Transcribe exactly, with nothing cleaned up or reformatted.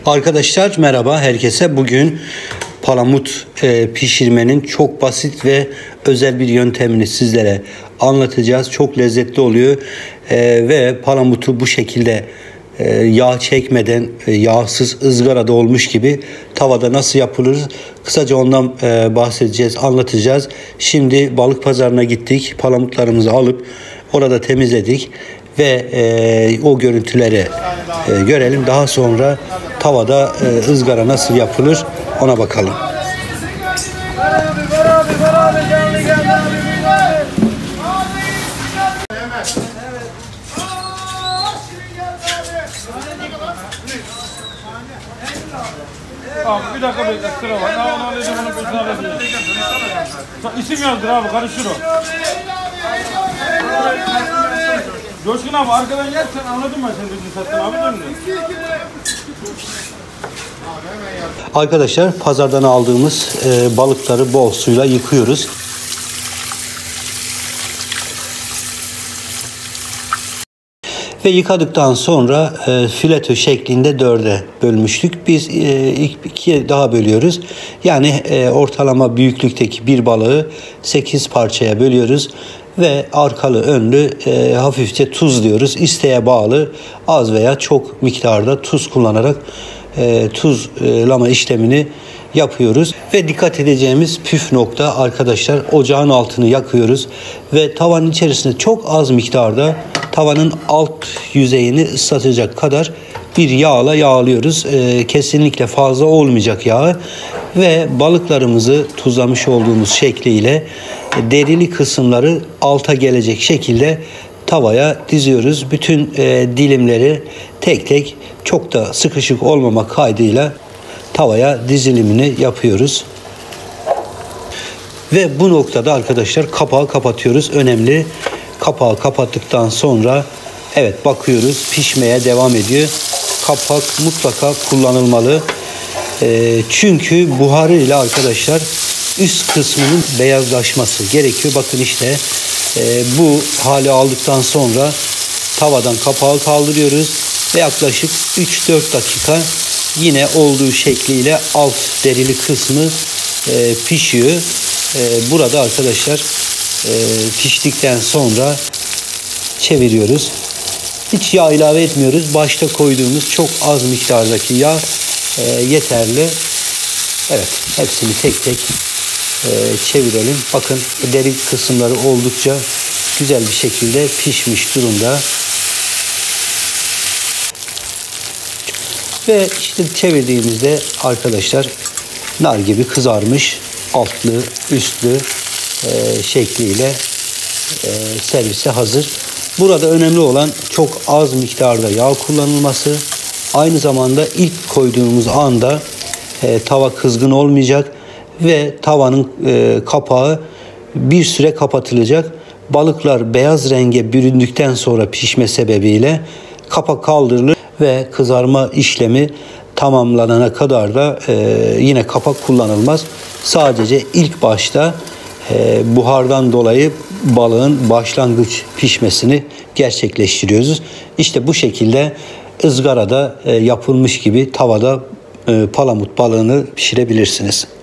Arkadaşlar merhaba herkese. Bugün palamut e, pişirmenin çok basit ve özel bir yöntemini sizlere anlatacağız. Çok lezzetli oluyor e, ve palamutu bu şekilde e, yağ çekmeden e, yağsız ızgarada olmuş gibi tavada nasıl yapılır? Kısaca ondan e, bahsedeceğiz, anlatacağız. Şimdi balık pazarına gittik. Palamutlarımızı alıp orada temizledik ve e, o görüntüleri e, görelim. Daha sonra tavada e, ızgara nasıl yapılır ona bakalım. Abi bir dakika bekle, sıra var. Ne onu alacağım, onu peşine alacağım. İsim yazdır abi, karışır o. Coşkun abi arkadan gel, sen anladın mı sen düzgün sattın abi döndü. Arkadaşlar pazardan aldığımız e, balıkları bol suyla yıkıyoruz. Ve yıkadıktan sonra e, fileto şeklinde dörde bölmüştük. Biz e, ikiye daha bölüyoruz. Yani e, ortalama büyüklükteki bir balığı sekiz parçaya bölüyoruz. Ve arkalı önlü e, hafifçe tuzluyoruz. İsteğe bağlı az veya çok miktarda tuz kullanarak e, tuzlama işlemini yapıyoruz. Ve dikkat edeceğimiz püf nokta arkadaşlar, ocağın altını yakıyoruz. Ve tavanın içerisinde çok az miktarda tavanın alt yüzeyini ıslatacak kadar bir yağla yağlıyoruz. E, kesinlikle fazla olmayacak yağı. Ve balıklarımızı tuzlamış olduğumuz şekliyle derili kısımları alta gelecek şekilde tavaya diziyoruz. Bütün e, dilimleri tek tek, çok da sıkışık olmamak kaydıyla tavaya dizilimini yapıyoruz. Ve bu noktada arkadaşlar kapağı kapatıyoruz. Önemli. Kapağı kapattıktan sonra evet bakıyoruz, pişmeye devam ediyor. Kapak mutlaka kullanılmalı. E, çünkü buharıyla arkadaşlar üst kısmının beyazlaşması gerekiyor. Bakın işte e, bu hali aldıktan sonra tavadan kapağı kaldırıyoruz ve yaklaşık üç dört dakika yine olduğu şekliyle alt derili kısmı e, pişiyor. E, burada arkadaşlar e, piştikten sonra çeviriyoruz. Hiç yağ ilave etmiyoruz. Başta koyduğumuz çok az miktardaki yağ e, yeterli. Evet, hepsini tek tek e, çevirelim. Bakın deri kısımları oldukça güzel bir şekilde pişmiş durumda. Ve işte çevirdiğimizde arkadaşlar nar gibi kızarmış, altlı üstlü e, şekliyle e, servise hazır. Burada önemli olan çok az miktarda yağ kullanılması. Aynı zamanda ilk koyduğumuz anda e, tava kızgın olmayacak ve tavanın e, kapağı bir süre kapatılacak. Balıklar beyaz renge büründükten sonra pişme sebebiyle kapak kaldırılır ve kızarma işlemi tamamlanana kadar da e, yine kapak kullanılmaz. Sadece ilk başta e, buhardan dolayı balığın başlangıç pişmesini gerçekleştiriyoruz. İşte bu şekilde ızgarada e, yapılmış gibi tavada e, palamut balığını pişirebilirsiniz.